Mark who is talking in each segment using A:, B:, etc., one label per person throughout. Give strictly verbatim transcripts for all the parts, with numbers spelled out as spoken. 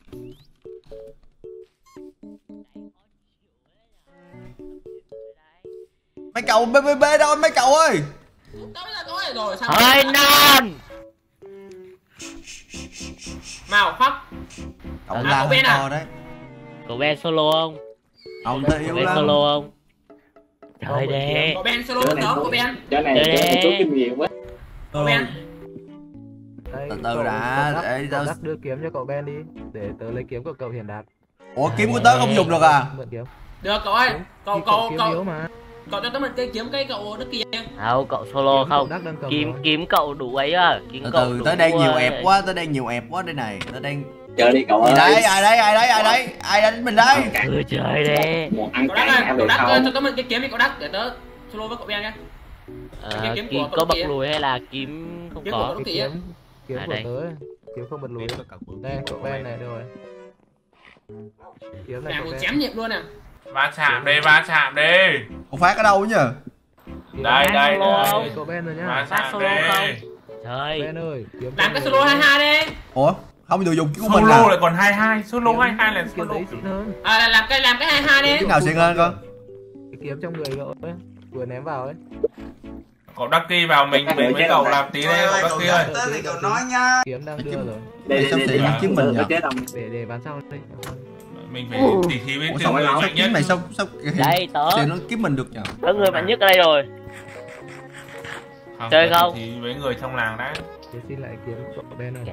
A: Mấy cậu bê bê bê đâu mấy cậu ơi.
B: Hơi non.
C: Màu khóc.
A: Cậu la hơi to đấy.
B: Cậu Ben solo không?
A: Ông ta yếu
B: Ben
A: lắm.
B: solo không? Trời đê.
C: Cậu Ben solo không? Cậu Ben.
D: Chỗ này chỗ này chút kinh nghiệm quá.
C: Cậu Ben.
A: Từ từ đã, để tao
E: đưa kiếm cho cậu Ben đi, để tớ lấy kiếm của cậu Hiền Đạt.
A: Ủa kiếm của tớ không dùng được à?
E: Mượn kiếm.
C: Được cậu ơi. Cậu cậu cậu
E: mà.
C: Cậu cho tớ mượn cây kiếm cây cậu Đức kia.
B: Không, cậu solo không? Kiếm kiếm cậu đủ ấy à?
A: Từ từ, tớ đang nhiều ẹp quá, tớ đang nhiều ẹp quá đây này, tớ đang.
D: Chờ đi cậu ơi.
A: Ai đấy, ai đấy, ai đấy, ai đấy, ai đánh mình đây?
B: Ừ trời đê.
C: Cậu Đắc ơi, cậu Đắc ơi, cho tớ mượn cây kiếm đi cậu Đắc để tớ solo với cậu Ben nha.
B: À, kiếm, kiếm có bật lùi hay là kiếm không
C: kiếm
B: có?
C: Của
E: kiếm kiếm
B: à,
E: của tớ, kiếm không bật lùi. Đây cậu Ben này rồi. Kiếm này.
C: Nè một chém nhịp luôn nè.
F: Va chạm đi, va chạm đi.
A: Cậu Phát ở đâu nhỉ?
F: Đây đây đây.
E: Cậu Ben rồi nhá.
F: Va chạm
B: solo
F: đi.
B: không? Trời.
E: Ben ơi, kiếm
C: làm cái solo hai hai đi.
A: Ủa? Không được dùng của mình à?
F: Solo lại còn hai hai, solo hai hai là solo.
C: À làm cái làm cái hai hai đi.
A: Cái nào xịn hơn con?
E: Cái kiếm trong người cậu ấy, vừa ném vào ấy.
F: Cậu Ducky vào mình mình với cậu làm tí đây cậu Ducky ơi.
G: Tới thì cậu nói nha.
E: Kiếm đang đưa rồi.
D: Đây đây đây
A: kiếm mình nhỉ?
E: Để để bán sau đi.
F: Mình phải tỉ thí với từng
A: người
F: mạnh
A: kiếm
F: nhất.
A: này sao sao
B: Đây tớ.
A: thì nó kiếm mình được nhỉ?
B: Tớ người mạnh nhất ở đây rồi.
F: Không,
B: chơi không?
F: Thì với người trong làng đã.
E: Để xin lại kiếm cậu Ben ơi.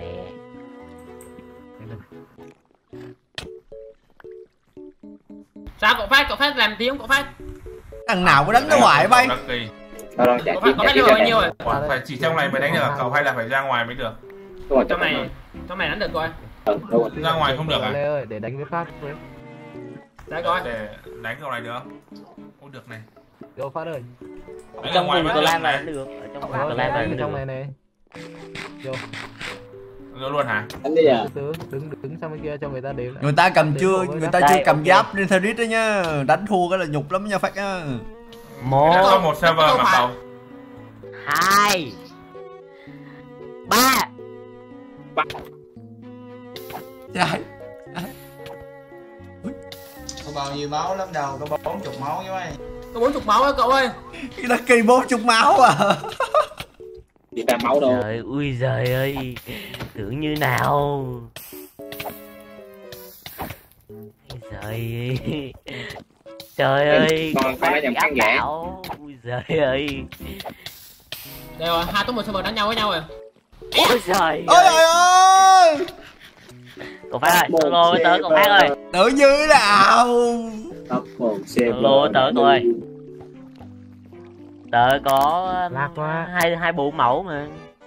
C: Sao cậu Phát, cậu Phát làm tiếng cậu Phát.
A: Thằng nào có đánh nó hoài bay.
C: Cậu Phát, cậu Phát được bao nhiêu rồi?
F: Phải chỉ trong này mới đánh được cậu hay là phải ra ngoài mới được?
C: Trong này, trong này đánh được rồi.
F: Ra ngoài không được à?
E: Lê ơi, để đánh với Phát với.
C: Đấy coi.
F: Để đánh cậu này được không? Ô được này.
E: Đâu Phát ơi.
B: Trong vùng cờ lan là đánh được. Ở trong vùng cờ lan là đánh được.
E: Trong này này. Vô.
F: Rồi luôn hả?
D: Đánh đi à?
E: Đứng đứng đứng sang bên kia cho người ta đếm.
A: Người ta cầm chưa, người ta chưa cầm giáp nên theo đít đó nhá. Đánh thua cái là nhục lắm nha Phát á.
B: Một.
F: Có một server mà cậu.
B: Hai. Ba.
D: Ba.
A: Trời.
G: Có bao nhiêu máu lắm đâu, có bốn chục máu với mày.
C: Có bốn chục máu á cậu ơi.
A: Cái đó kỳ bốn chục máu à.
D: Đi ra máu đâu.
B: Trời ui giời ơi. Tưởng như nào. Trời trời ơi.
D: Còn phải nhầm khán giả.
B: Ui giời ơi.
C: Đây rồi, hai top một server đánh nhau với nhau rồi.
B: Ôi trời
A: Ôi trời ơi.
B: Cậu Phát ơi, solo với tớ cậu Phát ơi.
A: Tự như nào.
B: Solo với tớ cậu ơi. Tớ có
E: Lạc quá.
B: hai hai bộ mẫu mà.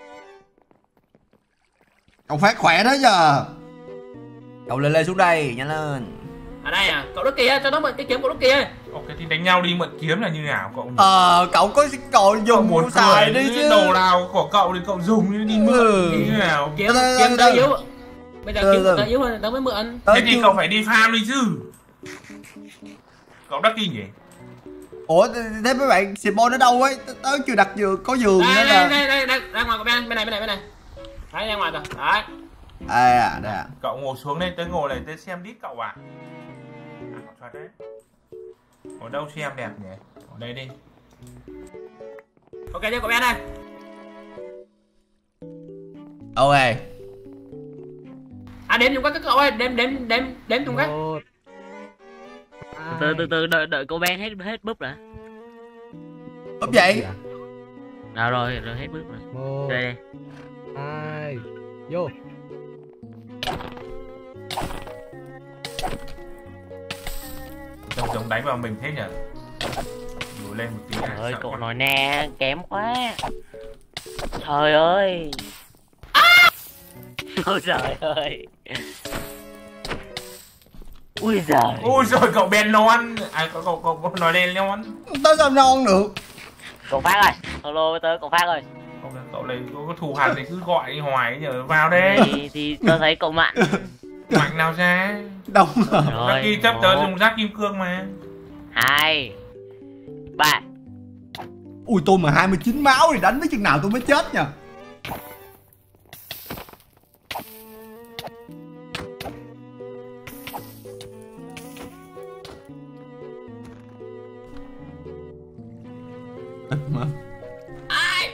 A: Cậu Phát khỏe đó giờ. Cậu lên lên xuống đây, nhanh lên.
C: À đây à, cậu Đức kia, cho nó mượn cái kiếm của Đức kia.
F: Ok thì đánh nhau đi mượn kiếm là như nào cậu?
A: Ờ, cậu có còn dùng
F: muốn
A: xài đi chứ.
F: Đồ nào của cậu thì cậu dùng đi mượn
A: Ừ.
F: như nào?
C: Kiếm kiếm tớ yếu. Bây giờ kiếm tớ yếu hơn tớ mới mượn.
F: Thế thì cậu phải đi farm đi chứ. Cậu Ducky nhỉ?
A: Ủa thế mấy bạn Simon ở đâu ấy? Tớ chưa đặt giường, có giường nữa
C: Đây
A: là.
C: đây đây đây, ra ngoài của bên bên này bên này bên này. Đấy ra ngoài rồi. Đấy.
A: À, à, đây à.
F: Cậu ngồi xuống đây, tớ ngồi này tớ xem đít cậu à. À, thật đấy. Ở đâu xem đẹp nhỉ? Ở đây đi.
C: Ok chưa cậu Ben đây.
A: Ok.
C: À đếm chung các cậu ơi, đếm đếm đếm đếm chung các.
B: Từ từ từ đợi đợi cô Ben hết hết búp đã.
A: Búp vậy?
B: Nào rồi, rồi hết búp rồi.
E: Một.
B: Đây.
E: Hai. Vô.
F: Trông giống đánh vào mình thế nhỉ? Đùa lên một tí này.
B: Ơi cậu nói nè, kém quá. Trời ơi. Ôi trời ơi. Ui giời.
F: Ui rồi cậu Ben non. À cậu cậu cậu nói lên non.
A: Tớ sao non được.
B: Cậu Phát ơi, solo với tớ cậu Phát ơi.
F: Cậu cậu này có thù hằn thì cứ gọi đi hoài nhờ vào đây.
B: Thì, thì tớ thấy cậu mạnh.
F: Mạnh nào ra?
A: Đông rồi.
F: Ducky chấp tớ dùng rác kim cương mà.
B: Hai. Ba.
A: Ui tôi mà hai mươi chín máu thì đánh với chừng nào tôi mới chết nha. Ít mà.
C: Ai?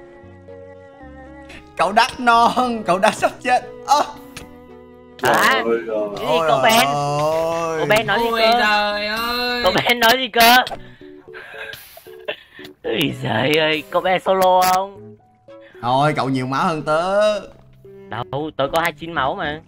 A: Cậu đắt non, cậu đã sắp chết. Ơ.
B: À,
D: Ôi rồi.
B: cái gì cậu Ben? Cậu Ben nói gì
C: Ôi
B: cơ?
C: trời ơi.
B: Cậu Ben nói gì cơ? Ôi giời ơi, cậu Ben solo không?
A: Thôi cậu nhiều máu hơn tớ.
B: Đâu, tớ có hai mươi chín máu mà.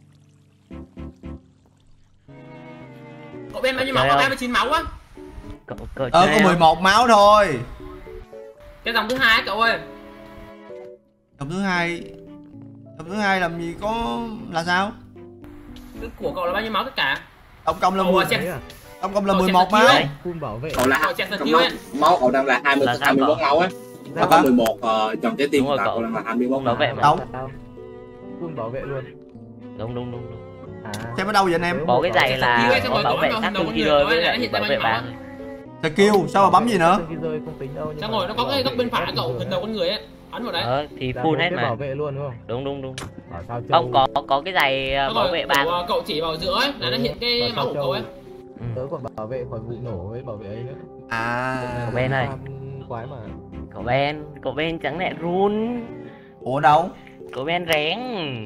C: Cậu Ben bao nhiêu máu?
B: Trời
C: Có
B: ơi.
C: hai mươi chín máu á.
B: Cậu, cậu
A: Ờ
B: chơi
A: có mười một máu thôi.
C: Cái dòng thứ hai cậu ơi.
A: Dòng thứ hai. Dòng thứ hai làm gì có là sao?
C: Cái của cậu là bao nhiêu máu tất cả?
A: Tổng công là
C: Cậu
A: mười.
C: xem.
E: Đấy à?
A: Tổng công là
C: Cậu
A: mười
C: xem
A: một
C: thật
A: máu.
C: kỹ
E: Full bảo vệ.
D: Cậu là
C: Cậu check
D: máu,
C: skill ấy.
D: máu cậu đang là hai mươi
B: Là sao
D: hai mươi mốt
B: cậu?
D: máu á. Nó
A: Sao
D: có
A: cậu?
D: mười một uh, dòng trái tim
B: Đúng rồi
D: là
B: cậu.
D: cậu đang là hai mươi mốt
B: Bảo vệ mà.
A: Đâu?
E: Sao? Full bảo vệ luôn.
B: Đúng đúng đúng đúng.
E: À.
A: Xem ở đâu vậy anh em?
B: Có cái giày là
C: Skill ấy, xong
B: có
C: rồi
B: bảo
C: cậu
B: vệ
C: bắt đầu
B: sát
C: đầu
B: thương
C: con
B: khi
C: người
B: rơi
C: cậu
B: với
C: ấy đã
B: lại
C: hiện ra
B: bảo
C: bao
B: vệ
C: nhiêu
B: ba.
C: máu.
A: Skill, sao mà bấm gì nữa?
E: Khi rơi không tính đâu. nhưng
C: Xong
E: mà
C: rồi nó có cái góc bên phải cậu hình đầu con người ấy. Ấn vào đấy.
B: Ờ thì
E: là
B: full
E: một
B: hết
E: cái
B: mà.
E: bảo vệ luôn đúng không?
B: Đúng đúng đúng.
E: Bảo sao
B: Không
E: châu.
B: có có cái giày ờ,
C: Xong
B: bảo
C: rồi
B: vệ
C: cậu,
B: ba.
C: ờ, cậu chỉ vào giữa ấy là nó hiện cái
E: Bảo
C: máu
E: sao
C: của cậu ấy.
E: châu.
B: Ừ.
E: Tớ còn bảo vệ khỏi vụ nổ với bảo vệ ấy nữa.
A: À.
B: Cậu Ben ơi.
E: Farm quái mà.
B: Cậu Ben, cậu Ben chẳng lẽ run.
A: Ủa đâu?
B: Cậu Ben rén.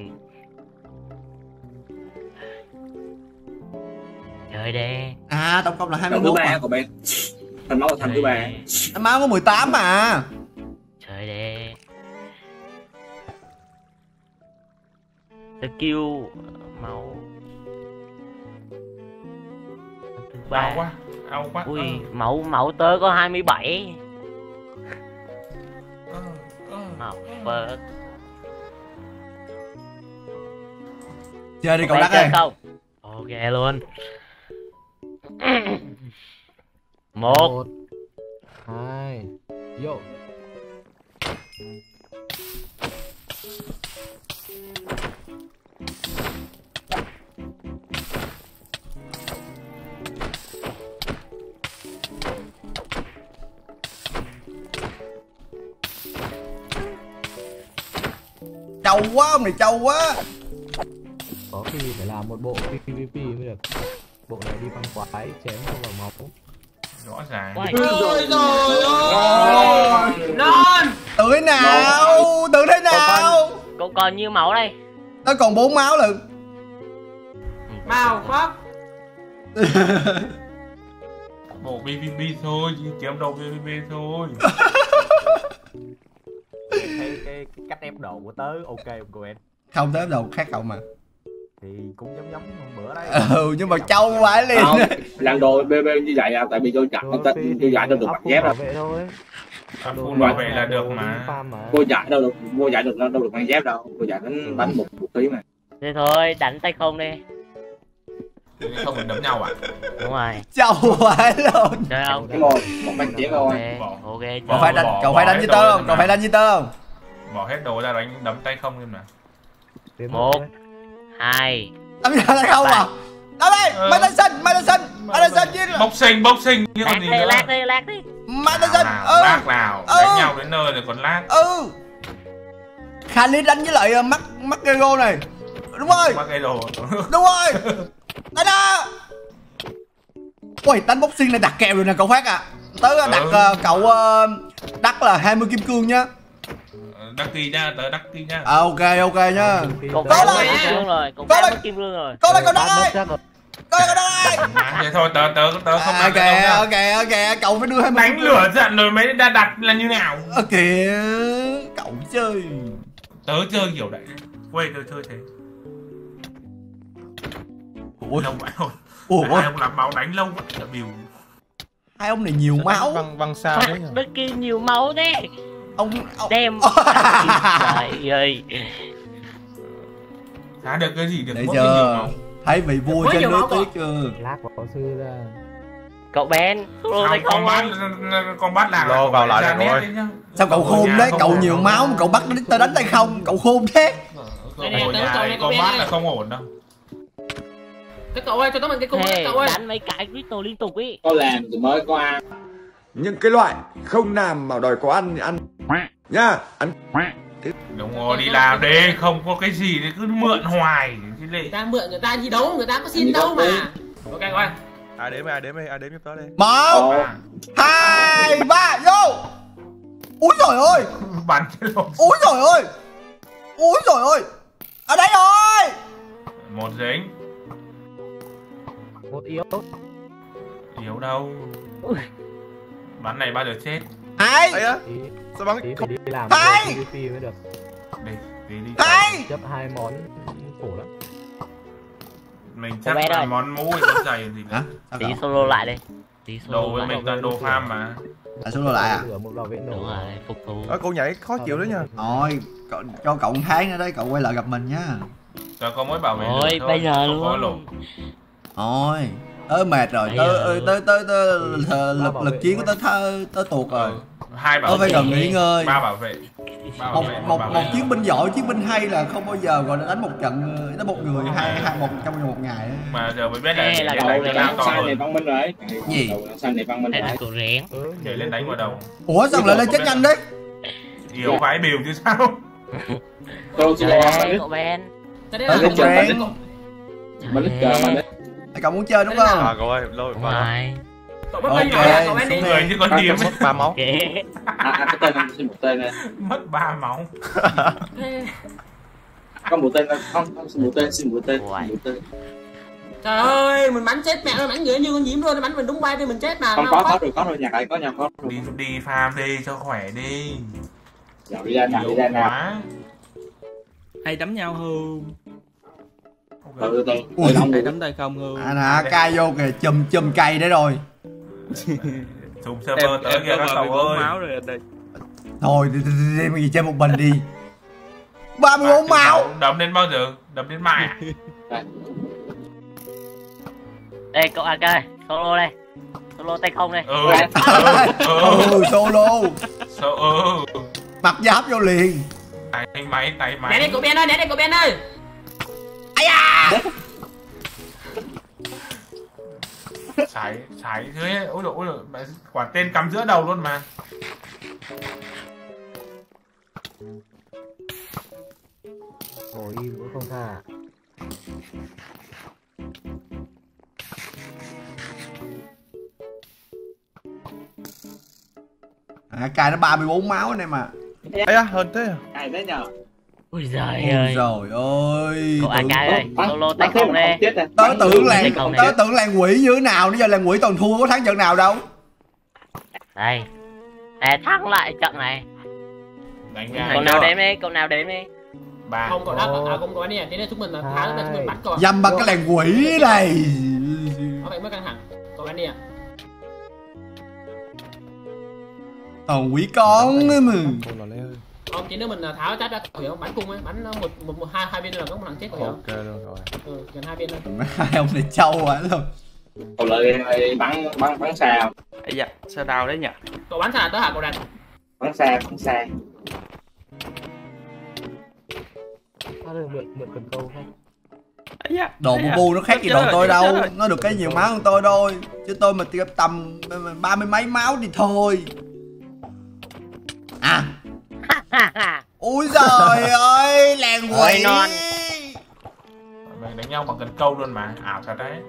B: Trời đê.
A: À tổng công là hai mươi
D: Dòng thứ
A: mốt
D: ba
A: mà.
D: của bạn. Thành máu là thành thứ ba.
A: Máu có mười tám mà.
B: Trời đê. Skill máu thứ ba.
F: Ao quá, ao quá.
B: Ui, máu máu tớ có hai mươi bảy.
F: Ờ, ờ, ờ.
B: Máu vợ.
A: Chơi đi cậu
B: Ben
A: đắt
B: chơi
A: ơi.
B: không? Ok luôn. Một.
E: Một. Hai. Yo.
A: Trâu quá ông này, trâu quá.
E: Có khi phải làm một bộ pê vê pê mới được. Bộ này đi băng quái chém không vào máu.
F: Rõ ràng.
B: Uầy.
C: Ôi trời ơi. Non.
A: Tự thế nào? Tự thế nào?
B: Cậu còn nhiêu máu đây?
A: Nó còn bốn máu lận.
C: Màu khóc.
F: Bộ pê vê pê thôi, chỉ chém đầu pê vê pê thôi.
H: cái, cái, cái cách ép độ của tớ ok không cô em?
A: Không tới đâu khác cậu mà.
H: Thì cũng giống giống hôm bữa đấy.
A: Ừ nhưng mà trâu vãi liền.
D: Không, lần đồ bê bê như vậy à, tại vì tôi chặt
E: Rồi,
D: tôi
E: phi
D: tôi
E: thì
D: giải đâu được
E: up
D: mặt
E: full
D: dép
E: bảo
D: đâu.
E: vệ thôi.
F: À,
E: Đồ
F: full bảo vệ là
E: đồ
F: được
E: đi
F: mà.
E: farm mà.
D: Mua giải đâu được, mua giải được đâu được mang dép đâu. Mua giải đánh đánh một vũ khí mà.
B: Thế thôi, đánh tay không đi.
F: Không phải đấm nhau à?
B: Đúng rồi.
A: Trâu vãi luôn.
B: Chơi không?
D: Đúng rồi, một bánh chén
B: Ok,
D: thôi.
B: ok.
A: Cậu
F: Bỏ-
A: phải đánh,
F: bỏ-
A: cậu
F: bỏ
A: phải đánh
F: hết
A: với
F: đồ
A: tớ
F: ra
A: không?
F: mà.
A: Cậu phải đánh với tớ không?
F: Bỏ hết đồ ra đánh đấm tay không lên mà.
E: Tiến
B: Một.
E: thôi.
B: Hai.
A: Đấm ra tay không à? Đấm đi,
F: Ừ.
A: Mai Tân Sinh, Mai Tân Sinh, Mai Tân Sinh chứ.
F: Boxing, boxing như
B: Lát
F: còn gì
B: đi,
F: nữa.
B: lát đi, lát đi.
A: Mai Tân
F: Nào,
A: Sinh.
F: nào,
A: Ừ.
F: lát nào,
A: Ừ.
F: đánh nhau đến nơi rồi còn lát.
A: Ừ. Khalid đánh với lại mắt mắt Gego này. Đúng rồi,
F: Mắc cái đồ.
A: đúng rồi. Đánh đó. Ui, đánh boxing này đặt kèo rồi nè cậu Phát à. Tớ đặt
F: Ừ.
A: ờ, cậu uh, đắt là hai mươi kim cương nhá.
F: Đắc kỳ nha, tớ đắc kỳ nha.
A: À, ok ok nhá.
B: Cậu
E: Có
B: phá
A: là-
B: mất kim cương rồi, cậu
A: có
B: phá
A: là-
B: mất kim cương rồi.
A: Có đây cậu đắt
E: Bắt mất
A: ơi.
E: chắc rồi.
A: Có đây cậu đắt ơi.
F: À, thế thôi, tớ, tớ, tớ không
A: À,
F: đặt cái đâu
A: ok
F: nha.
A: ok ok, cậu phải đưa hai mươi
F: Đánh lửa giận rồi mới đã đặt là như nào?
A: Ok, cậu chơi.
F: Tớ chơi kiểu đấy. Quê tớ chơi thế.
A: Ủa,
F: Lâu vậy thôi.
A: ủa,
F: Hai ông làm máu đánh lâu vậy là biểu.
A: hai ông này nhiều máu.
H: Văng văng sao
B: Phát
H: đấy nhỉ?
B: bất kỳ nhiều máu thế.
A: Ông, ông...
B: Đem. Trời ơi.
F: Chả được cái gì được
A: Để
F: mỗi cái nhiều
A: chưa?
F: máu.
A: Thấy vị vua
C: Quá
A: trên
C: nhiều
A: nước
C: máu
A: tiếc
C: à?
A: chưa?
E: Lát võ sư ra.
B: Cậu Ben, solo tay
F: Sao
B: không
F: combat,
B: không?
F: combat là
H: Lô vào lại
F: ra
H: được
F: nét
H: rồi.
F: đấy nhá.
A: Sao cậu khôn
F: Ở nhà
A: đấy,
F: không
A: cậu
F: ổn
A: nhiều
F: đâu.
A: máu mà cậu bắt tớ đánh tay không, cậu khôn thế.
C: Đây nè,
F: Ở
C: tớ
F: nhà
C: cậu này có
F: combat
C: bé
F: là không ổn đâu.
C: Cái cậu ơi cho tớ mượn cái cung
B: Hey,
C: đấy cậu ơi.
B: đánh mấy cái crystal liên tục ý.
D: Có làm thì mới có ăn.
I: Những cái loại không làm mà đòi có ăn thì ăn nhá, ăn.
F: Đúng rồi, đi làm đi, không có cái gì thì cứ mượn hoài chứ lệ.
C: Người ta mượn người ta gì đâu, người ta có xin
D: Người ta
C: đâu mà.
D: xin.
C: Ok cậu ơi.
H: Ai đếm ai đếm ai đếm giúp tớ đi.
A: Một,
D: Ồ,
A: hai, ba, vô. Úi trời ơi.
F: Bắn cái lộn.
A: Úi trời ơi. Úi trời ơi. Ở đây rồi.
F: Một dính.
E: Một yếu.
F: Yếu đâu. Bắn này bao giờ chết.
A: Hai.
J: Ấy á. Sao bắn
E: Tí phải đi làm
A: Hai.
E: pê vê pê mới được.
F: Đi, đi đi.
A: Hai.
E: Chấp hai món khổ lắm.
F: Mình chắc là món mũi nó dày gì nữa.
B: Tí solo lại đi. Tí solo
F: Đồ với mình toàn đồ farm mà.
A: À solo lại à?
E: Một bảo vệ nổ.
B: Đúng rồi, phục thù.
J: Ơ cô nhảy khó chịu đấy nha.
A: Thôi, cậu, cho cậu một tháng nữa đấy, cậu quay lại gặp mình nhá.
F: Cho có mỗi bảo vệ
B: Ôi,
F: thôi,
B: bây giờ
F: không có
B: luôn.
F: lộ.
A: Thôi, tớ mệt rồi,
B: Bây
A: tớ
B: giờ
A: tớ tớ tớ
E: Ba
A: lực
E: bảo
A: lực
E: vệ
A: chiến của
E: thôi.
A: tớ tớ tớ tuột rồi.
F: Hai bảo
A: Tớ phải
F: vệ.
A: cần nghỉ ngơi.
F: Ba bảo vệ. Ba bảo
A: Một
F: vệ,
A: một
F: bảo
A: một
F: vệ.
A: chiến binh giỏi, chiến binh hay là không bao giờ gọi là đánh một trận đánh một người hai hai một trong một ngày ấy.
F: Mà giờ mới biết là
B: Ê, là
F: nhảy
B: cậu
F: lên
B: này
F: đánh to
D: Sai này
F: hơn.
D: văn minh rồi đấy.
A: Gì?
D: Sai này văn minh
B: Đây
D: rồi.
B: là cậu rén.
E: Ừ,
F: Nhảy lên đánh vào đầu.
A: Ủa sao lại lên chết nhanh đấy?
F: Yếu vãi biểu chứ sao.
D: Tôi chỉ
B: Trời
D: lo
B: ơi,
D: mà
B: cậu Ben.
C: Cái đấy
A: Ờ,
C: là
A: không
C: cái
A: rén.
D: mà lít cờ mà lít.
A: Cậu muốn chơi đúng không?
J: À cậu ơi, lôi
B: Đúng
J: vào.
B: rồi.
C: cậu bắt
A: Ok,
C: tay nhỏ cậu Ben đi.
F: Người chứ con điểm.
J: Mất ba máu.
B: Ok.
D: À, à, cái tên anh xin một tên này.
F: Mất ba máu.
D: Có một tên không, không xin một tên, xin một tên, xin một tên.
C: Trời ơi, mình bắn chết mẹ rồi, bắn người như con nhím luôn, bắn mình đúng bay đi mình chết mà.
D: Không
C: Nào,
D: có,
C: phát.
D: có rồi, có rồi, nhà này có nhà có rồi.
F: Đi đi farm đi cho khỏe đi.
D: Dạo đi ra nào, đi
F: Yếu
D: ra nào.
F: quá.
K: Hay đấm nhau hư.
D: Từ từ từ,
A: Ui.
D: từ đông
K: Hay
D: rồi.
K: đấm tay không hư.
A: À nè, cay vô kìa, chùm chùm cây đấy rồi.
F: Chùm server tới kìa các cậu ơi.
K: máu rồi đây.
A: Thôi đi, đi, đi, đi, đi chơi một mình đi. ba mươi bốn máu.
F: Đấm đến bao giờ? Đấm đến mai à?
D: Đây.
B: Ê, cậu a ca, solo đây. Solo tay không đây.
F: Ừ. Ừ.
A: Ừ, solo.
F: Sợ ừ.
A: Mặc giáp vô liền.
F: Tay máy, tay máy.
C: Né đi cậu Ben ơi, né đi cậu Ben ơi.
A: Ây da.
F: Sải, sải thế. Ôi dồi, ôi dồi. Quả tên cắm giữa đầu luôn mà.
E: ngồi im cũng không tha.
A: À, cay nó ba mươi bốn máu anh em à.
J: Ấy á, hơn thế à?
D: Ai thế nhờ?
B: Ui giời
A: Ôi
B: ơi.
A: trời ơi.
B: Cậu a
A: tưởng-
B: ca ơi, solo tay không đi.
D: Chết rồi.
A: Tớ tưởng làng
B: Tay không
A: tớ
B: này.
A: tưởng làng quỷ như thế nào, bây giờ làng quỷ toàn thua có thắng trận nào đâu.
B: Đây. Để thắng lại trận này.
F: Đánh ra.
B: Cậu nào đếm đi, cậu nào đếm đi.
F: Ba.
C: Không cậu đáp, à không cậu Ben đi, thế nên chúng mình là thắng là chúng mình bắt cậu.
A: Dăm bằng cái làng quỷ này.
C: Có vậy mới căng thẳng. Cậu Ben đi à?
A: Toàn quỷ con nữa mà.
J: Cô lò lê ơi.
C: Không, chỉ nếu mình tháo trái ra cậu hiểu không? Bắn cung ấy, bắn một một, một hai hai viên là có một thằng chết cậu hiểu không?
J: Ok luôn rồi.
C: Ừ, gần hai viên thôi.
A: Hai ông này trâu quá luôn.
D: Cậu lợi bắn bắn bắn xa,
K: Ây da, sao đau đấy nhỉ?
C: Cậu bắn xa tới hả cậu Đạt?
D: bắn xa, bắn xa.
E: Có được mượn mượn cần câu không?
K: Ây da.
A: Đồ
K: ây
A: bu
K: da.
A: bu nó khác gì
K: Chết
A: đồ
K: rồi,
A: tôi
K: chết
A: đâu.
K: rồi.
A: Nó được cái nhiều máu hơn tôi thôi. Chứ tôi mà tiêm tầm ba mươi mấy máu thì thôi. À. Ui giời ơi, làng
B: Ôi,
A: quỷ.
B: non.
F: Mày đánh nhau bằng cần câu luôn mà. Ảo thật đấy.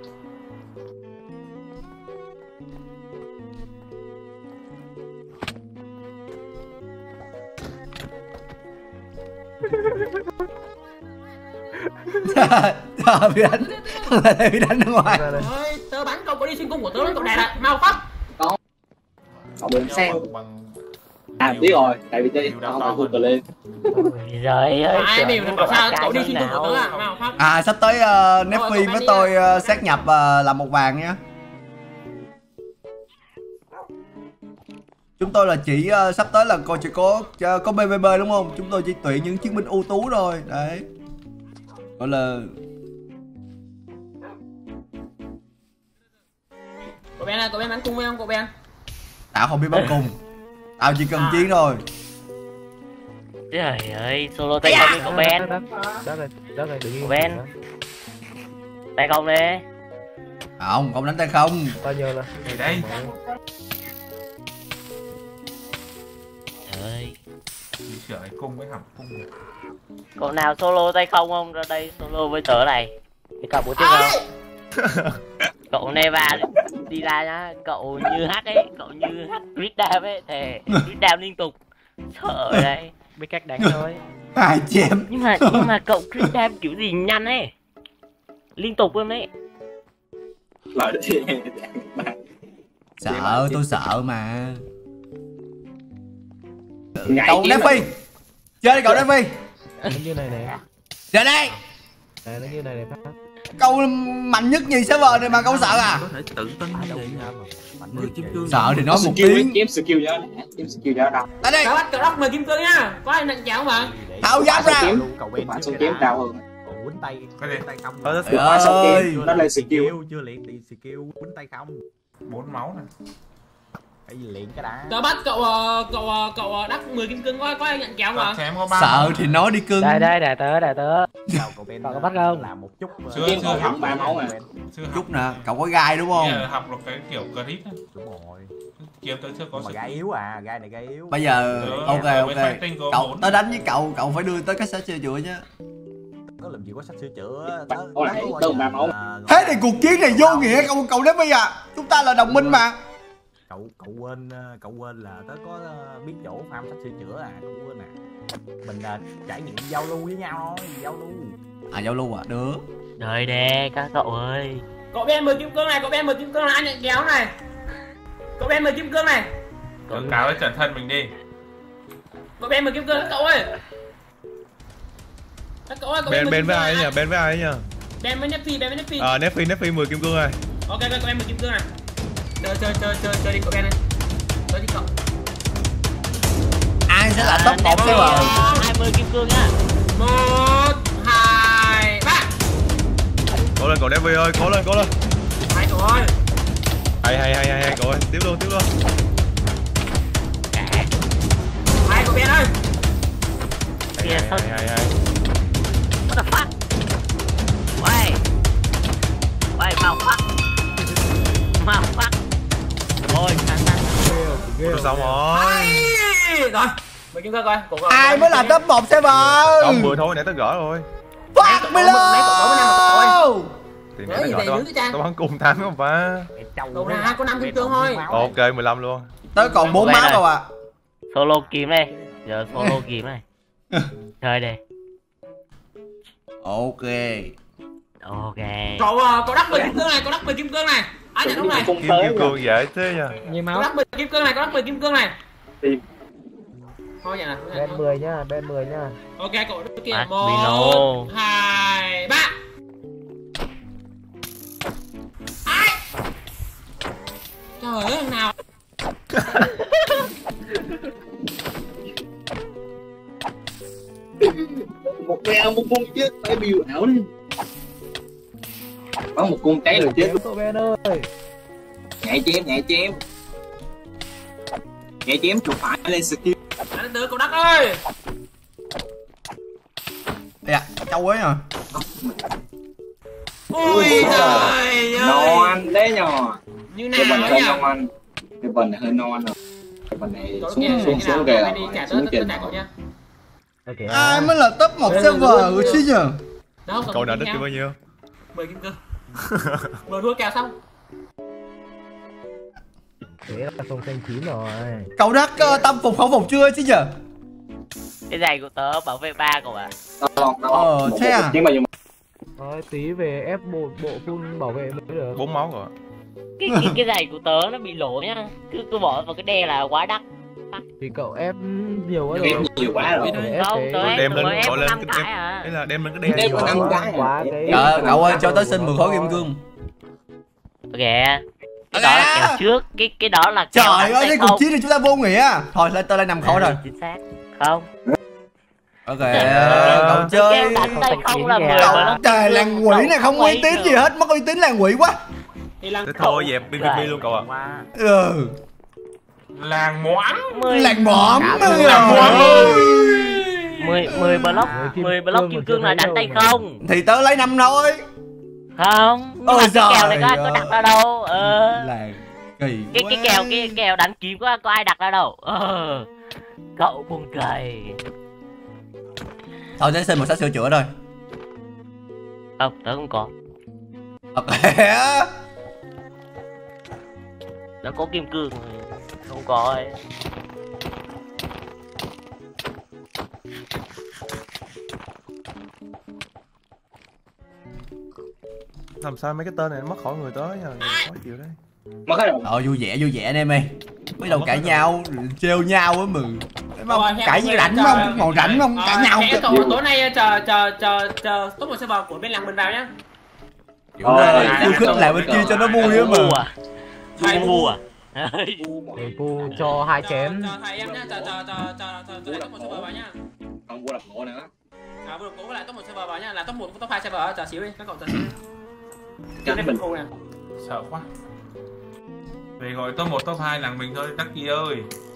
A: Trời bị đánh. Bị đánh ra ngoài.
E: Ra đây.
C: Ôi, tớ bắn cậu có đi xuyên cung của tớ lên cậu Đạt ạ. Mau phát.
D: Cậu bị
F: Đánh
D: xe.
F: nhau bằng- bằng-
D: À biết rồi, tại vì tôi
F: Điều đang
D: không
F: to
D: phải
F: hơn.
D: vượt lên.
B: Ui giời ơi.
C: Ai
B: trời
C: biểu là
B: ơi,
C: bảo sao
B: cậu
C: cậu đi
B: A ca
C: xuyên cung của tớ à? Mau phát.
A: À sắp tới uh, Nephi
C: cậu
A: với
C: bán đi
A: tôi
C: à?
A: uh, sát nhập uh, làm một vàng nhá. Chúng tôi là chỉ uh, sắp tới là coi chỉ có uh, có pê vê pê đúng không? Chúng tôi chỉ tuyển những chiến binh ưu tú thôi. Đấy. Gọi là
C: Cậu Ben ơi, cậu Ben bắn cung với không cậu Ben?
A: tao không biết bắn cung. Tao chỉ cần
C: À.
A: chiến thôi.
B: Trời ơi, solo tay không đi cậu Ben.
E: Đáp đây, đáp đây, đứng im.
B: Ben. Tay không đi.
A: Không, không đánh tay không.
E: Bao nhiêu là?
F: Thì đây.
B: Trời ơi.
F: Đi sửa cái cung với hỏng cung.
B: Cậu nào solo tay không không? Ra đây solo với tớ này. Thì cậu muốn tiếp không? Cậu Neva đi ra nhá. Cậu như hát ấy. Cậu như hát Grid Dam ấy. Thề Grid Dam liên tục. Sợ đấy. Biết cách đánh thôi.
A: Hai chém.
B: Nhưng mà nhưng mà cậu crit đam kiểu gì nhanh ấy. Liên tục luôn đấy.
D: Lợi thì
A: Sợ, tôi sợ mà.
D: Ngại
A: Cậu
D: kiếm
A: Neffy. Chơi đi cậu Neffy.
E: Nó như này này.
A: Chơi đây.
E: Này nó như này này Phát.
A: Cậu mạnh nhất nhì server này mà cậu sợ à?
K: Có thể tự tin như vậy nha. mười kim cương.
A: Sợ thì nói một
D: skill
A: tiếng.
D: kiếm skill cho kiếm skill cho đâu.
A: Tới đây.
C: Cậu bắt cậu đốc mười kim cương nha. Có ai nặng chảo không bạn?
A: Tháo giáp ra.
H: Cậu bên
D: Bạn xuống kiếm đau hơn.
H: quýnh tay,
F: Cái gì?
H: quýnh tay không.
J: Ờ,
A: Trời ơi.
D: Nó lên skill.
H: Chưa luyện thì skill quýnh tay không.
F: Bốn máu này.
H: Cái gì luyện cái đá.
C: Cậu bắt cậu ờ, cậu ờ, cậu ờ, đắc mười kim cương có có ai nặng chảo không
F: Tao
C: bạn?
F: chém có ba
A: Sợ
F: máu.
A: thì nói đi cưng.
B: Đây đây đè tớ đè tớ.
H: Cậu cậu bên
B: Cậu có bắt không?
H: làm một chút.
F: Chưa
D: Kiếm
F: chưa
D: còn
F: học
D: hỏng ba máu mà.
F: Chưa học.
A: Chút nè, cậu có gai đúng không?
F: Bây giờ học được cái kiểu crit á.
H: Đúng rồi.
F: Kiếm tới chưa có
H: Nhưng mà
F: sự.
H: gai yếu à, gai này gai yếu.
A: Bây giờ
F: Ừ,
A: ok
F: rồi
A: ok.
F: bên fighting có
A: Cậu
F: bốn.
A: tới đánh với cậu, cậu phải đưa tới cái sách sửa chữa chứ.
H: Tớ làm gì có sách sửa chữa.
D: Bạn có lại đâu ba máu.
A: Thế thì cuộc chiến này vô nghĩa cậu cậu đến bây giờ. Chúng ta là đồng minh mà.
H: Cậu cậu quên ờ, cậu quên là tớ có ờ, biết chỗ farm sách sửa chữa à, cậu quên à. Mình ờ, trải nghiệm giao lưu với nhau thôi, giao lưu.
A: À giao lưu à, được.
B: Đời đè các cậu ơi.
C: Cậu bên mười kim cương này, cậu bên mười kim cương này, anh nhận kéo này. Cậu bên mười kim cương này.
F: Cậu cáo với cẩn thận mình đi.
C: Cậu bên mười kim cương các cậu ơi. Các cậu ơi, cậu
J: Bên
C: mười
J: bên
C: kim
J: với
C: cương
J: ai
C: này.
J: nhỉ? Bên với ai nhỉ?
C: Bên với Neffy, bên với Neffy.
J: Ờ, Neffy, Neffy mười kim cương này.
C: Ok, cậu bên mười kim cương này. Chơi chơi chơi chơi chơi đi cậu bên này. Chơi đi cậu.
A: Ai sẽ là top một server?
B: hai mươi kim cương nhá.
C: Một, hai, ba.
J: Cố lên cậu Neffy ơi, cố lên, cố lên.
C: Hai cậu ơi.
J: Hay hay hay hay hay cậu ơi, tiếp luôn, tiếp luôn.
C: Hai cậu bên ơi.
J: Hay
B: Kìa,
J: hay hay hay hay.
B: What the fuck? Quay. Quay mau fuck. Mau fuck. Ôi, căng căng.
J: Rồi xong rồi.
C: Rồi. Mười kim cương coi. Cậu coi.
A: Ai mới là top một server?
J: Không vừa thôi, nãy tớ gỡ rồi.
A: Phát mới luôn.
J: Thì
C: Gỡ
J: nãy
C: gì
J: tớ
C: vậy,
J: gỡ
C: giữ cái trang.
J: tớ bắn cùng thắng không phải.
C: Cậu ra có năm kim cương thôi.
J: Ok, mười lăm luôn.
A: Tới còn bốn
B: Vậy
A: máu
B: này.
A: đâu à.
B: Solo kiếm đây. Giờ solo kiếm này. Chơi đây.
A: Ok.
B: Ok.
C: Cậu ờ, cậu đắc mười kim cương này, cậu đắc mười kim cương này. Ai nhận lúc này?
J: Kim kim cương dễ thế nha.
B: Nhiều
C: Cậu
B: máu.
C: đắc mười kim cương này, cậu đắc mười kim cương này.
D: Tìm.
C: Thôi vậy nào.
E: Bên mười nhá, bên mười nhá.
C: Ok, cậu đắc kia.
B: À,
C: Một,
B: Vino.
C: hai, ba. Ai? Trời ơi, thằng nào?
D: Một bèo một con chết tay biểu ảo đi. Có một con cái là chết.
E: Cậu bên ơi.
D: Nhảy chém, nhảy chém. Nhảy chém chuột phải lên skill.
C: Anh đưa cậu đắc ơi.
A: Dạ, châu ấy à.
C: Ôi trời ơi.
D: Non đấy nhỏ.
C: Như
D: Cái
C: nào
D: phần
C: ấy
D: hơi
C: nhỉ?
D: non. Cái phần này hơi non rồi. Cái phần này
C: Cậu
D: xuống
C: kia
D: xuống
C: như nào?
D: xuống kìa.
C: Cậu đi trả
D: Xuống
C: tớ,
D: kìa.
C: tớ trả cậu nha.
E: Ok.
A: Ai mới là top một
C: Đây,
A: server
C: đây,
A: của
C: đây.
A: chứ nhờ.
C: Đâu,
J: Cậu nào đứt kim bao nhiêu?
C: mười kim cương. Vừa thua kèo xong.
E: Thế là không xanh chín rồi.
A: Cậu đắc uh, tâm phục khẩu phục chưa chứ nhờ?
B: Cái giày của tớ bảo vệ ba cậu ạ.
D: Đâu, đâu.
A: Ờ,
D: Một-
A: thế
D: một
A: à?
D: tiếng bao nhiêu?
E: Thôi tí về ép bộ bộ full bảo vệ mới được.
J: Bốn máu rồi.
B: Cái, cái cái giày của tớ nó bị lỗ nhá. Cứ cứ bỏ vào cái đe là quá đắt.
E: Thì cậu ép nhiều quá
D: Ép
E: rồi.
D: nhiều quá rồi.
E: Phải ép
B: Không,
E: cái-
B: tớ ép
J: Đem
B: tớ
J: lên,
B: mới ép
J: gọi lên
B: năm
J: cái
B: cái
J: đem.
B: à.
J: Đấy là đem lên cái đen.
D: Đem
J: vô.
D: vào năm cái.
E: Quá cái.
A: Ờ, cậu ơi cho tớ xin mười khối kim cương.
B: Ok. Cái đó là kèo trước, cái cái đó là kèo
A: Trời
B: đánh
A: ơi,
B: tay
A: cái cuộc
B: không.
A: chiến này chúng ta vô nghĩa. Thôi lên tớ lên năm khối rồi.
B: Chính xác. Không.
A: Ok,
B: Ờ,
A: cậu
B: cái kèo
A: chơi.
B: đánh tay không là mười
A: Cậu
B: mà nó
A: trời làng quỷ này không uy tín gì hết, mất uy tín làng quỷ quá.
C: Thì là
J: Thế thôi dẹp pê vê pê luôn cậu ạ.
A: Ừ.
F: Làng moãn.
B: mười
A: Làng mõm.
F: Làng moãn.
B: mười mười block,
E: Mười kim
B: mười block
E: cương
B: kim
E: mà
B: cương
E: chưa
B: là
E: thấy
B: đánh
E: đâu
B: tay
E: mà.
B: không.
A: Thì tớ lấy năm thôi.
B: Không, nhưng
A: Ôi
B: mà cái kèo này
A: giời
B: có ai có
A: ơi.
B: đặt ra đâu. Ờ.
A: Làng kỳ
B: Cái cái
A: quá.
B: kèo cái kèo đánh kiếm có có ai đặt ra đâu. Ờ. Cậu buồn cười.
A: Thôi tớ xin một sách sửa chữa thôi.
B: Không, tớ không có.
A: Ok.
B: Tớ có kim cương không có ấy.
J: Làm sao mấy cái tên này nó mất khỏi người tới rồi, khó chịu đấy.
D: Mất hết rồi.
A: Ờ vui vẻ vui vẻ anh em ơi. Mới đầu cãi nhau, trêu nhau á mừng. Không, cãi như rảnh không, ngồi rảnh không, cãi nhau.
C: Hẹn cậu tối nay chờ chờ chờ chờ top một server của bên làng mình vào nhá.
A: Kiểu yêu thích lại bên kia cho nó vui á mà.
B: Hai mua à?
E: Để cô cho hai chén.
C: Chờ thầy em nhá, chờ chờ chờ chờ chờ chờ top một server vào nhá.
D: Không mua lập mộ nữa.
C: À vừa cố lại top một server vào nhá, là top một top hai server chờ xíu đi, các cậu chờ xíu. Cho nên mình khô nè.
F: Sợ quá. Về gọi top một top hai làng mình thôi các chị ơi.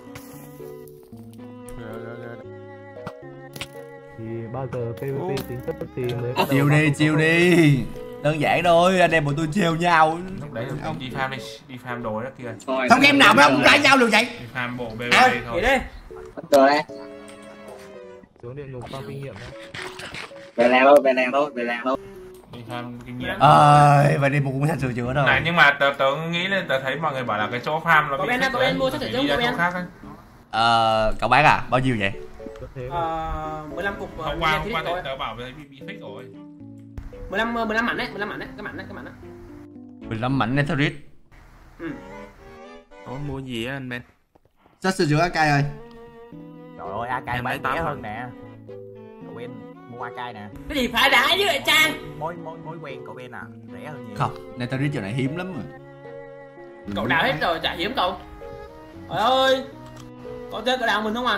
E: Thì bao giờ pê vê pê tính chất thì mới
A: Chiều đi, chiều đi. Đơn giản thôi, anh em bọn tôi trêu nhau.
F: Lúc đấy ông đi farm đi, đi farm đồ đó kìa.
A: Không game nào mà không cãi nhau được vậy.
F: Đi farm bộ bê bê thôi.
C: Đi.
D: Rồi đây.
E: xuống địa ngục qua kinh nghiệm đó.
D: Về làng thôi, về làng thôi, về làng thôi.
F: Đi farm kinh nghiệm.
A: Ờ, vậy đi một cũng thành sửa chữa rồi.
F: Này nhưng mà tớ tớ nghĩ lên tớ thấy mọi người bảo là cái chỗ farm nó
C: Có
F: bị
C: bên
F: fix
C: có
F: rồi.
C: bên mua sách sửa chữa
F: Đi ra
C: của
F: chỗ
C: bên.
F: khác ấy.
A: Ờ, cậu bán à? Bao nhiêu vậy?
C: Ờ mười lăm cục
F: Hôm qua hôm qua tớ bảo với bị bị fix rồi.
C: mười lăm mười lăm mảnh đấy, mười lăm mảnh đấy, cái mảnh đấy, cái mảnh đấy.
A: mười lăm mảnh Netherite.
C: Ừ.
K: Ủa mua gì á anh Ben?
A: Sách sửa chữa a ca ơi.
H: Trời ơi, a ca
K: Em lấy
H: bán
K: tám
H: rẻ
K: hả?
H: hơn nè. Cậu Ben mua a ca nè.
C: Cái gì phải đã với lại Trang?
H: Mối mối mối quen cậu Ben à, rẻ hơn nhiều.
A: Không, Netherite giờ này hiếm lắm rồi.
C: Cậu đào hết rồi, chả hiếm cậu. Trời ơi. Có chơi cậu đào mình không à?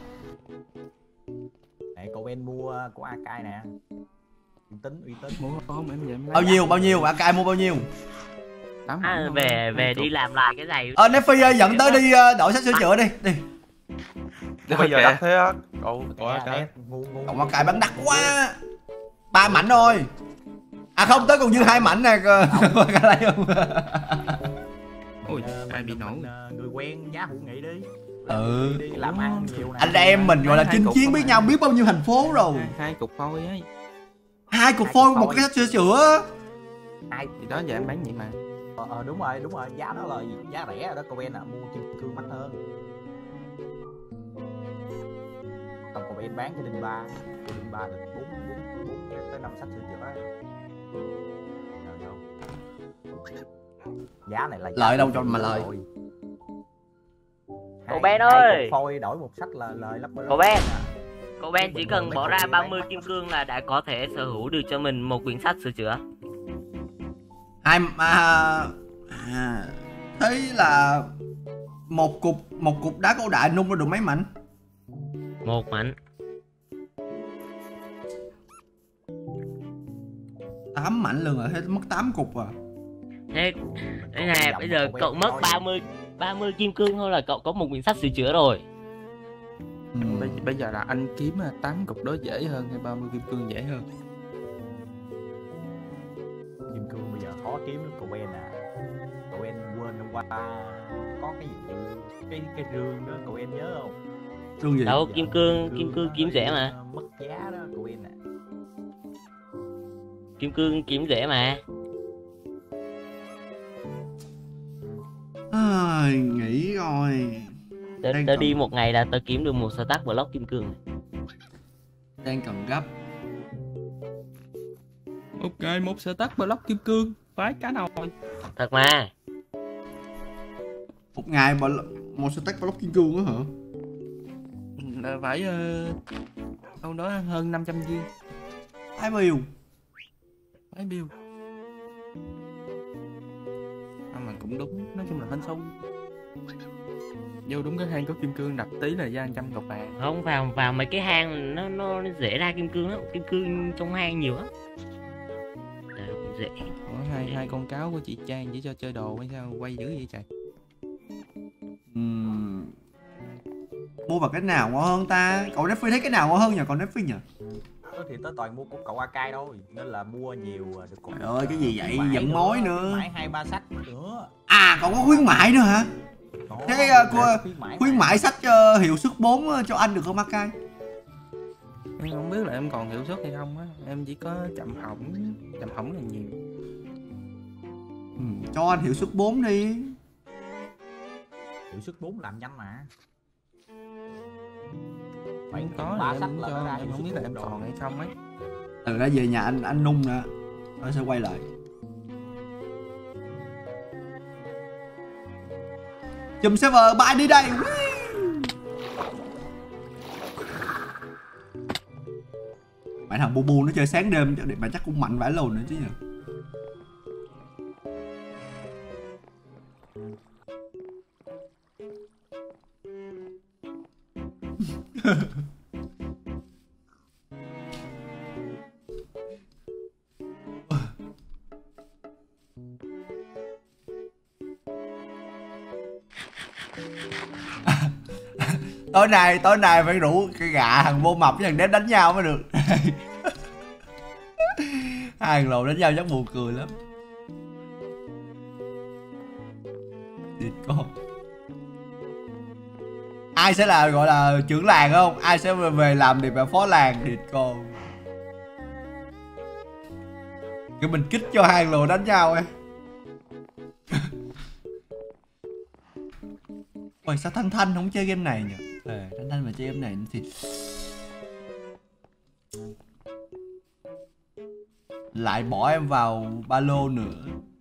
H: Này cậu Ben mua của a ca nè. Uy tín, uy tín.
K: Mua không em vậy em lấy.
A: Bao nhiêu, bao nhiêu? a ca mua bao nhiêu?
K: Tám
B: À,
K: không?
B: về
K: Hai
B: về
K: chục.
B: đi làm lại cái giày.
A: Ờ, Nephi ơi, dẫn tới đi ờ, đổi sách sửa chữa đi, đi.
J: Bây giờ đắt thế á. Cậu cậu
H: Nè,
J: á cái.
H: nè, ngu ngu.
A: Cậu a ca bán đắt quá. Ba mảnh thôi. À không, tới còn dư hai mảnh nè. Có a ca lấy không?
K: Ui,
H: Ờ,
K: ai bị
H: mình-
K: nổ.
H: mình, ờ, người quen giá hữu nghị đi.
A: Ừ.
H: Đi làm ăn nhiều nè.
A: Anh em mình gọi là
K: Hai
A: chinh
K: cục
A: chiến
K: không
A: biết
K: à?
A: nhau biết bao nhiêu thành phố rồi.
K: Hai, hai cục phôi ấy.
A: Hai cục
H: Hai
A: phôi
H: cục
A: một
H: phôi.
A: cái sách sửa chữa.
H: Hai
K: Thì đó giờ em bán vậy mà.
H: Ờ, ờ đúng rồi, đúng rồi, giá đó là giá rẻ rồi đó, cậu Ben à, mua chung cư mắc hơn. Còn cậu Ben bán cho Đinh Ba, cho Đinh Ba được bốn bốn bốn tới năm sách sửa chữa. Rồi đâu. Giá này là giá
A: Lợi đâu
H: của
A: cho mà lợi.
H: rồi.
B: Cậu
H: Hai-
B: Ben
H: hai
B: ơi!
H: cục phôi đổi một sách là lời lắm.
B: Cậu Ben! Cậu Ben chỉ cần bỏ ra ba mươi kim cương là đã có thể sở hữu được cho mình một quyển sách sửa chữa.
A: Hai à, à, thế là một cục một cục đá cổ đại nung ra được mấy mảnh?
B: Một mảnh.
A: Tám mảnh luôn rồi, thế mất tám cục à.
B: Thế thế nè, bây giờ cậu mất ba mươi ba mươi kim cương thôi là cậu có một quyển sách sửa chữa rồi.
A: Ừ.
K: Bây, bây giờ là anh kiếm à, tám cục đó dễ hơn hay ba mươi kim cương dễ hơn?
H: Kim cương bây giờ khó kiếm lắm cậu Ben à. Cậu Ben quên hôm qua có cái gì cái cái rương đó cậu Ben nhớ không?
A: Rương gì?
B: Đâu, kim cương, kim cương kiếm rẻ mà.
H: Mất giá đó cậu Ben à.
B: Kim cương kiếm rẻ mà.
A: À, nghỉ rồi.
B: Tớ,
A: Đang
B: tớ
A: cần-
B: đi một ngày là tớ kiếm được một stack block kim cương.
A: Đang cần gấp.
K: Ok, một stack block kim cương, phái cá nồi.
B: Thật mà.
A: Một ngày mà một stack block kim cương á hả?
K: Là phải uh, đâu đó hơn năm trăm viên.
A: Ai bill?
K: Phải bill. À, mà cũng đúng, nói chung là hên xui. Vô đúng cái hang có kim cương đập tí là ra trăm cọc vàng.
B: Không, vào vào mấy cái hang nó nó nó dễ ra kim cương lắm, kim cương trong hang nhiều lắm. Đấy, cũng dễ.
K: Ủa, hai hai con cáo của chị Trang chỉ cho chơi đồ hay sao quay dữ vậy trời?
A: Uhm. Mua bằng cái nào ngon hơn ta? Cậu Nephi thấy cái nào ngon hơn nhỉ? Còn Nephi nhỉ?
H: Tớ thì tớ toàn mua của cậu a ca thôi nên là mua nhiều được cục.
A: Trời ơi, cái gì vậy?
H: Khuyến mãi
A: Dẫn mối nữa.
H: khuyến mãi hai ba sách nữa.
A: À, còn có khuyến mại nữa hả?
H: Có,
A: Thế uh, cô,
H: khuyến mãi
A: khuyến
H: mà.
A: mại sách uh, hiệu suất bốn uh, cho anh được không Makai?
K: Em không biết là em còn hiệu suất hay không á, em chỉ có chậm hỏng, chậm hỏng là nhiều.
A: Ừ, cho anh hiệu suất bốn đi.
H: Hiệu suất bốn làm nhanh mà.
K: Không có
H: ba
K: thì
H: sách
K: em
H: là
K: cho,
H: nó ra
K: em
H: hiệu
K: không biết
H: suất
K: là em
H: bốn
K: còn
H: rồi.
K: hay không ấy.
A: Từ ra về nhà anh anh nung nè. Nó sẽ quay lại. Chùm server bay đi đây. Mày thằng bu bu nó chơi sáng đêm mà chắc cũng mạnh vãi lồn nữa chứ nhỉ. Tối nay tối nay phải rủ cái gạ thằng vô mập với thằng đét đánh nhau mới được. Hai thằng lồ đánh nhau chắc buồn cười lắm. Địt con. Ai sẽ là gọi là trưởng làng không? Ai sẽ về làm điệp là phó làng? Địt con. Cái mình kích cho hai thằng lồ đánh nhau ấy. Ôi sao Thanh Thanh không chơi game này nhỉ? Ờ, Thanh Thanh mà chơi game này thì lại bỏ em vào ba lô nữa.